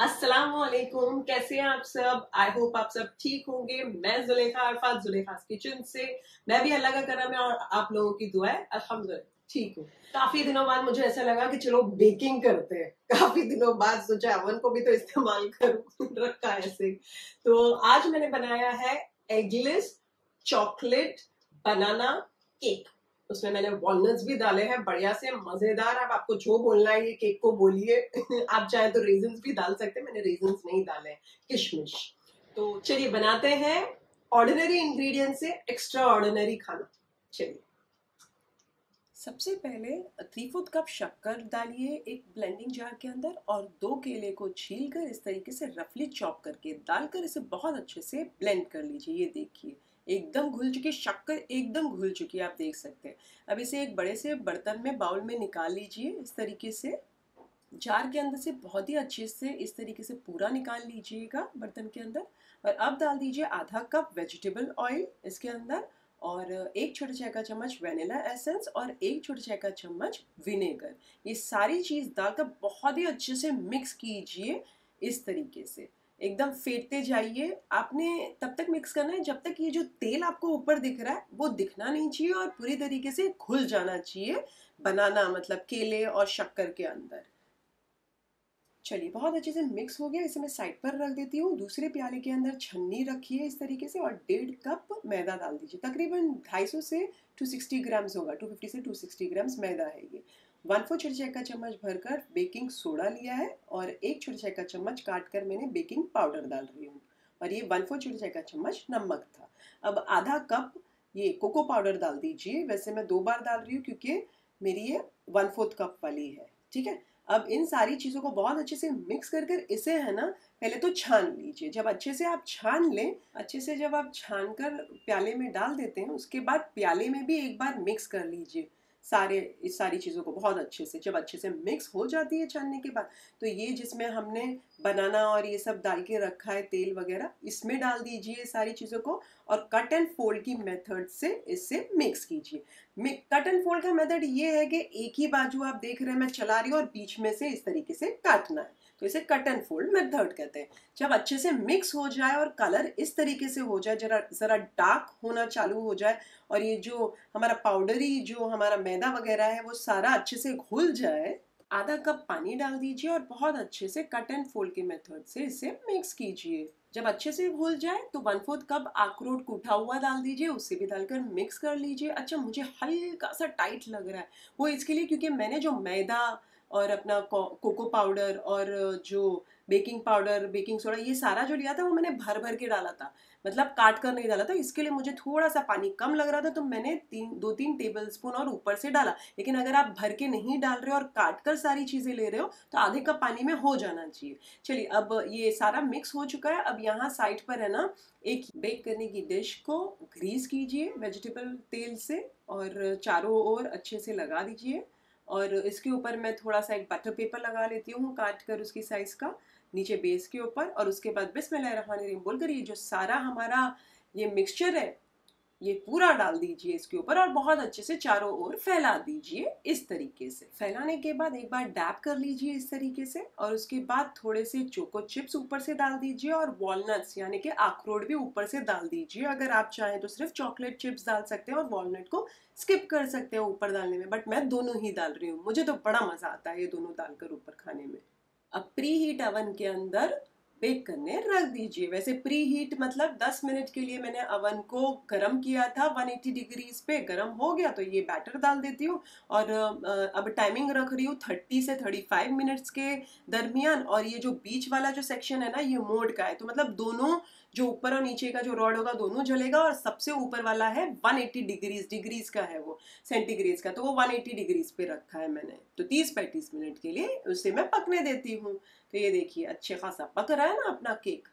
अस्सलाम वालेकुम, कैसे हैं आप सब। आई होप आप सब ठीक होंगे। मैं जुलेखा अरफात, जुलेखास किचन से। मैं भी अल्लाह का करम है और आप लोगों की दुआ है, अल्हम्दुलिल्लाह ठीक हूँ। काफी दिनों बाद मुझे ऐसा लगा कि चलो बेकिंग करते हैं। काफी दिनों बाद सोचा अवन को भी तो इस्तेमाल करूँ रखा है ऐसे। तो आज मैंने बनाया है एगलेस चॉकलेट बनाना केक। उसमें मैंने वॉलनट्स भी डाले हैं, बढ़िया से मजेदार। अब आपको जो बोलना है ये केक को बोलिए। आप चाहे तो रेजन्स भी डाल सकते हैं, मैंने रेजन्स नहीं डाले, किशमिश। तो चलिए बनाते हैं ऑर्डिनरी इंग्रेडिएंट से एक्स्ट्रा ऑर्डिनरी खाना। चलिए, सबसे पहले 3/4 कप शक्कर डालिए एक ब्लेंडिंग जार के अंदर और 2 केले को छीलकर इस तरीके से रफली चॉप करके डालकर इसे बहुत अच्छे से ब्लेंड कर लीजिए। ये देखिए एकदम घुल चुकी, शक्कर एकदम घुल चुकी है, आप देख सकते हैं। अब इसे एक बड़े से बर्तन में, बाउल में निकाल लीजिए। इस तरीके से जार के अंदर से बहुत ही अच्छे से इस तरीके से पूरा निकाल लीजिएगा बर्तन के अंदर। और अब डाल दीजिए आधा कप वेजिटेबल ऑयल इसके अंदर और 1 छोटा चाय का चम्मच वेनिला एसेंस और 1 छोटा चाय का चम्मच विनेगर। ये सारी चीज़ डालकर बहुत ही अच्छे से मिक्स कीजिए। इस तरीके से एकदम फेंटते जाइए। आपने तब तक मिक्स करना है जब तक ये जो तेल आपको ऊपर दिख रहा है वो दिखना नहीं चाहिए और पूरी तरीके से घुल जाना चाहिए बनाना, मतलब केले और शक्कर के अंदर। चलिए बहुत अच्छे से मिक्स हो गया, इसे मैं साइड पर रख देती हूँ। दूसरे प्याले के अंदर छन्नी रखिए इस तरीके से और 1.5 कप मैदा डाल दीजिए। तकरीबन 250 से 260 ग्राम्स होगा, 250 से 260 ग्राम्स मैदा है ये। 1/4 छोटे चाय का चम्मच भरकर बेकिंग सोडा लिया है और 1 छोटे चाय का चम्मच काट कर मैंने बेकिंग पाउडर डाल रही हूँ और ये 1/4 छोटे चाय का चम्मच नमक था। अब आधा कप ये कोको पाउडर डाल दीजिए। वैसे मैं 2 बार डाल रही हूँ क्योंकि मेरी ये 1/4 कप वाली है, ठीक है। अब इन सारी चीज़ों को बहुत अच्छे से मिक्स कर कर इसे है ना पहले तो छान लीजिए। जब अच्छे से आप छान लें, अच्छे से जब आप छान कर प्याले में डाल देते हैं उसके बाद प्याले में भी एक बार मिक्स कर लीजिए इस सारी चीज़ों को बहुत अच्छे से। जब अच्छे से मिक्स हो जाती है छानने के बाद तो ये जिसमें हमने बनाना और ये सब डाल के रखा है तेल वगैरह, इसमें डाल दीजिए सारी चीज़ों को और कट एंड फोल्ड की मेथड से इससे मिक्स कीजिए। कट एंड फोल्ड का मेथड ये है कि एक ही बाजू आप देख रहे हैं मैं चला रही हूँ और बीच में से इस तरीके से काटना है, तो इसे कट एंड फोल्ड मेथड कहते हैं। जब अच्छे से मिक्स हो जाए और कलर इस तरीके से हो जाए, जरा ज़रा डार्क होना चालू हो जाए और ये जो हमारा पाउडरी जो हमारा मैदा वगैरह है वो सारा अच्छे से घुल जाए, आधा कप पानी डाल दीजिए और बहुत अच्छे से कट एंड फोल्ड के मेथड से इसे मिक्स कीजिए। जब अच्छे से घुल जाए तो 1/4 कप अखरोट कूटा हुआ डाल दीजिए, उससे भी डालकर मिक्स कर लीजिए। अच्छा, मुझे हल्का सा टाइट लग रहा है, वो इसके लिए क्योंकि मैंने जो मैदा और अपना कोको पाउडर और जो बेकिंग पाउडर, बेकिंग सोडा, ये सारा जो लिया था वो मैंने भर भर के डाला था, मतलब काट कर नहीं डाला था। इसके लिए मुझे थोड़ा सा पानी कम लग रहा था तो मैंने 2-3 टेबल स्पून और ऊपर से डाला। लेकिन अगर आप भर के नहीं डाल रहे हो और काट कर सारी चीज़ें ले रहे हो तो आधे कप पानी में हो जाना चाहिए। चलिए अब ये सारा मिक्स हो चुका है। अब यहाँ साइड पर है ना एक बेक करने की डिश को ग्रीस कीजिए वेजिटेबल तेल से और चारों ओर अच्छे से लगा दीजिए और इसके ऊपर मैं थोड़ा सा एक बटर पेपर लगा लेती हूँ काट कर उसकी साइज का नीचे बेस के ऊपर। और उसके बाद बिस्मिल्लाहिर्रहमानिर्रहीम बोलकर ये जो सारा हमारा ये मिक्सचर है ये पूरा डाल दीजिए इसके ऊपर और बहुत अच्छे से चारों ओर फैला दीजिए। इस तरीके से फैलाने के बाद एक बार डैप कर लीजिए इस तरीके से और उसके बाद थोड़े से चोको चिप्स ऊपर से डाल दीजिए और वॉलनट्स यानी कि अखरोट भी ऊपर से डाल दीजिए। अगर आप चाहें तो सिर्फ चॉकलेट चिप्स डाल सकते हैं और वॉलनट को स्किप कर सकते हैं ऊपर डालने में, बट मैं दोनों ही डाल रही हूँ, मुझे तो बड़ा मजा आता है ये दोनों डालकर ऊपर खाने में। अब प्री हीट अवन के अंदर बेक करने रख दीजिए। वैसे प्री हीट मतलब 10 मिनट के लिए मैंने अवन को गर्म किया था, 180 डिग्रीज पे गर्म हो गया तो ये बैटर डाल देती हूँ और अब टाइमिंग रख रही हूँ 30 से 35 मिनट्स के दरमियान। और ये जो बीच वाला जो सेक्शन है ना ये मोड का है, तो मतलब दोनों जो ऊपर और नीचे का जो रॉड होगा दोनों जलेगा और सबसे ऊपर वाला है 180 डिग्रीज का है वो, सेंटीग्रेड का, तो वो 180 डिग्रीज पे रखा है मैंने। तो 30-35 मिनट के लिए उसे मैं पकने देती हूँ। तो ये देखिए अच्छे खासा पक रहा है ना अपना केक।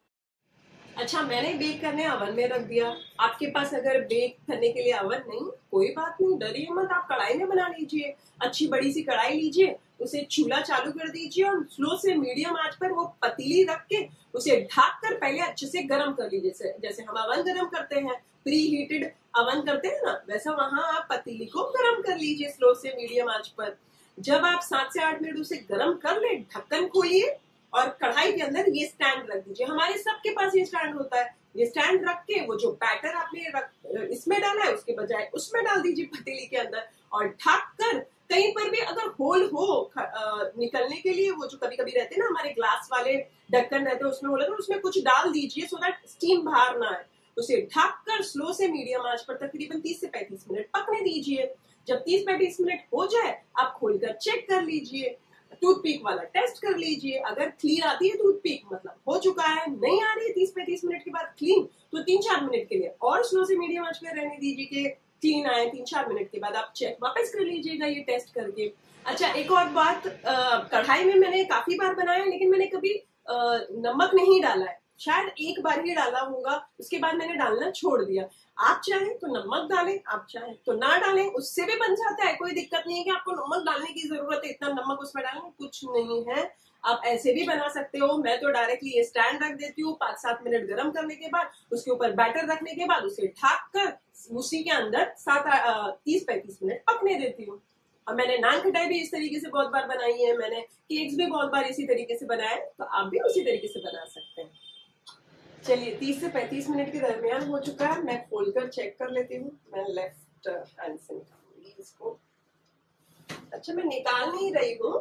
अच्छा, मैंने बेक करने अवन में रख दिया। आपके पास अगर बेक करने के लिए अवन नहीं, कोई बात नहीं, डरिए मत, आप कढ़ाई में बना लीजिए। अच्छी बड़ी सी कढ़ाई लीजिए, उसे चूल्हा चालू कर दीजिए और स्लो से मीडियम आंच पर वो पतीली रख के उसे ढक कर पहले अच्छे से गर्म कर लीजिए। जैसे हम अवन गर्म करते हैं, प्री हीटेड अवन करते हैं ना, वैसा वहां आप पतीली को गर्म कर लीजिए स्लो से मीडियम आंच पर। जब आप 7 से 8 मिनट उसे गर्म कर ले, ढक्कन खोलिए और कढ़ाई के अंदर ये स्टैंड रख दीजिए। हमारे सबके पास ये स्टैंड होता है। ये स्टैंड रख के वो जो बैटर आपने इसमें डाला है उसके बजाय उसमें डाल दीजिए पतीली के अंदर, और ढक कर कहीं पर भी अगर होल हो निकलने के लिए, वो जो कभी कभी रहते हैं ना हमारे ग्लास वाले ढक्कन रहते हैं उसमें होल है, तो उसमें कुछ डाल दीजिए सो दैट स्टीम बाहर ना आए। उसे ढक कर स्लो से मीडियम आंच पर तकरीबन 30 से 35 मिनट पकने दीजिए। जब 30-35 मिनट हो जाए आप खोलकर चेक कर लीजिए, टूथपिक वाला टेस्ट कर लीजिए। अगर क्लीन आती है टूथपिक मतलब हो चुका है, नहीं आ रही है 30-35 मिनट के बाद क्लीन, तो 3-4 मिनट के लिए और स्लो से मीडियम आंच पर रहने दीजिए कि क्लीन आए। 3-4 मिनट के बाद आप चेक वापस कर लीजिएगा ये टेस्ट करके। अच्छा, एक और बात, कढ़ाई में मैंने काफी बार बनाया लेकिन मैंने कभी नमक नहीं डाला है, शायद एक बार ही डाला होगा, उसके बाद मैंने डालना छोड़ दिया। आप चाहें तो नमक डालें, आप चाहें तो ना डालें, उससे भी बन जाता है, कोई दिक्कत नहीं है कि आपको नमक डालने की जरूरत है, इतना नमक उसमें डालने कुछ नहीं है, आप ऐसे भी बना सकते हो। मैं तो डायरेक्टली ये स्टैंड रख देती हूँ, 5-7 मिनट गर्म करने के बाद उसके ऊपर बैटर रखने के बाद उसे ढक कर उसी के अंदर 30-35 मिनट पकने देती हूँ। और मैंने नान खटाई भी इस तरीके से बहुत बार बनाई है, मैंने केक्स भी बहुत बार इसी तरीके से बनाए, तो आप भी उसी तरीके से बना सकते हैं। चलिए 30 से 35 मिनट के दरमियान हो चुका है, मैं खोलकर चेक कर लेती हूँ। मैं लेफ्ट हैंड से निकालूंगी इसको। अच्छा, मैं निकाल नहीं रही हूँ,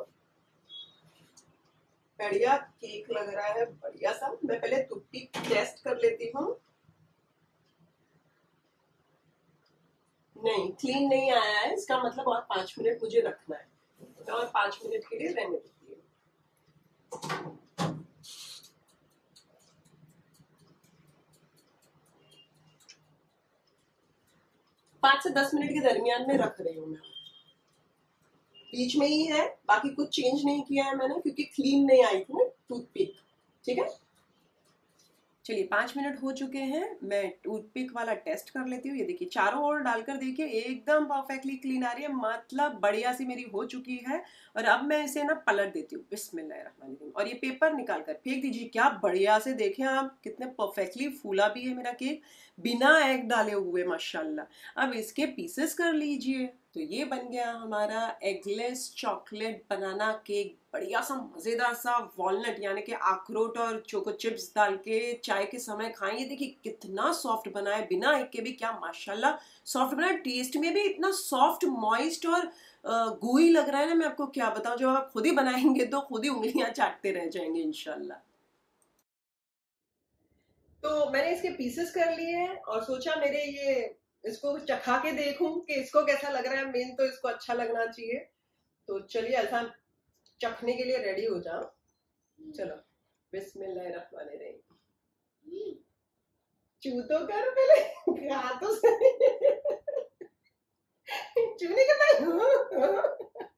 बढ़िया केक लग रहा है, बढ़िया सा। मैं पहले टूथपिक टेस्ट कर लेती हूँ। नहीं, क्लीन नहीं आया है, इसका मतलब और 5 मिनट मुझे रखना है, तो और 5 मिनट के लिए रहने देती हूँ। 5 से 10 मिनट के दरमियान में रख रही हूँ मैं, बीच में ही है, बाकी कुछ चेंज नहीं किया है मैंने क्योंकि क्लीन नहीं आई थी ना टूथपिक। ठीक है, चलिए 5 मिनट हो चुके हैं, मैं टूथपिक वाला टेस्ट कर लेती हूँ। ये देखिए चारों ओर डालकर देखिए एकदम परफेक्टली क्लीन आ रही है, मतलब बढ़िया सी मेरी हो चुकी है। और अब मैं इसे ना पलट देती हूँ, बिस्मिल्लाहिर्रहमानिर्रहीम। और ये पेपर निकाल कर फेंक दीजिए। क्या बढ़िया से देखें आप, कितने परफेक्टली फूला भी है मेरा केक, बिना एग डाले हुए माशाल्लाह। अब इसके पीसेस कर लीजिए। तो ये बन गया हमारा एगलेस चॉकलेट बनाना केक, बढ़िया सा मजेदार सा वॉलनट यानी कि अखरोट और चोको चिप्स डाल के चाय के समय खाएं। ये देखिए कितना सॉफ्ट बना है, बिना एग के भी क्या माशाल्लाह सॉफ्ट बना है, टेस्ट में भी इतना सॉफ्ट मॉइस्ट और gooey लग रहा है ना, मैं आपको क्या बताऊं। जब आप खुद ही बनाएंगे तो खुद ही उंगलियां चाटते रह जाएंगे इंशाल्लाह। तो मैंने इसके पीसेस कर लिए हैं और सोचा मेरे ये इसको चखा के देखूं कि इसको कैसा लग रहा है। मेन तो इसको अच्छा लगना चाहिए, तो चलिए ऐसा चखने के लिए रेडी हो जाओ। चलो बिस्मिल्लाहिर्रहमानिर्रहीम। चू तो कर पहले, हाथों से चूने के बाद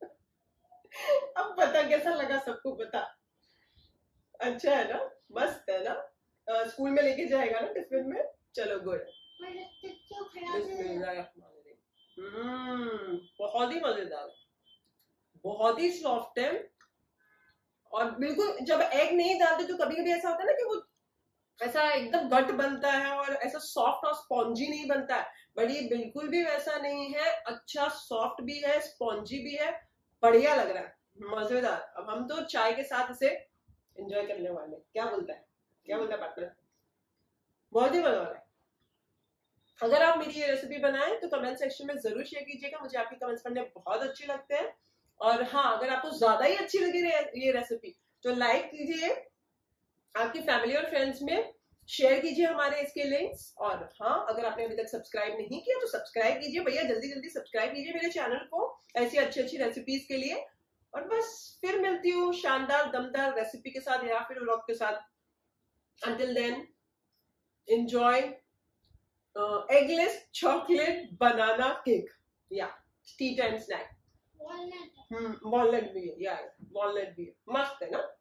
अब बता कैसा लगा, सबको बता। अच्छा है ना, मस्त है ना, स्कूल में लेके जाएगा ना टिफिन में। चलो गुड। बहुत ही मजेदार, बहुत ही सॉफ्ट है। और बिल्कुल जब एग नहीं डालते तो कभी कभी ऐसा होता है ना कि वो ऐसा एकदम गट बनता है और ऐसा सॉफ्ट और स्पॉन्जी नहीं बनता है, बट ये बिल्कुल भी वैसा नहीं है, अच्छा सॉफ्ट भी है, स्पॉन्जी भी है, बढ़िया लग रहा है, मजेदार। अब हम तो चाय के साथ इसे एंजॉय करने वाले। क्या बोलता है, क्या बोलता है पार्टनर? बहुत ही मजा आ रहा है। अगर आप मेरी ये रेसिपी बनाएं तो कमेंट सेक्शन में जरूर शेयर कीजिएगा, मुझे आपके कमेंट्स पढ़ने बहुत अच्छे लगते हैं। और हाँ, अगर आपको ज्यादा ही अच्छी लगी ये रेसिपी तो लाइक कीजिए, आपकी फैमिली और फ्रेंड्स में शेयर कीजिए हमारे इसके लिंक्स। और हाँ, अगर आपने अभी तक सब्सक्राइब नहीं किया तो सब्सक्राइब कीजिए भैया, जल्दी जल्दी सब्सक्राइब कीजिए मेरे चैनल को ऐसी अच्छी अच्छी रेसिपीज के लिए। और बस फिर मिलती हूँ शानदार दमदार रेसिपी के साथ या फिर व्लॉग के साथ। Until then enjoy eggless chocolate banana cake, yeah, tea time snack। Walnut भी है, या वॉलनट भी है, मस्त है ना।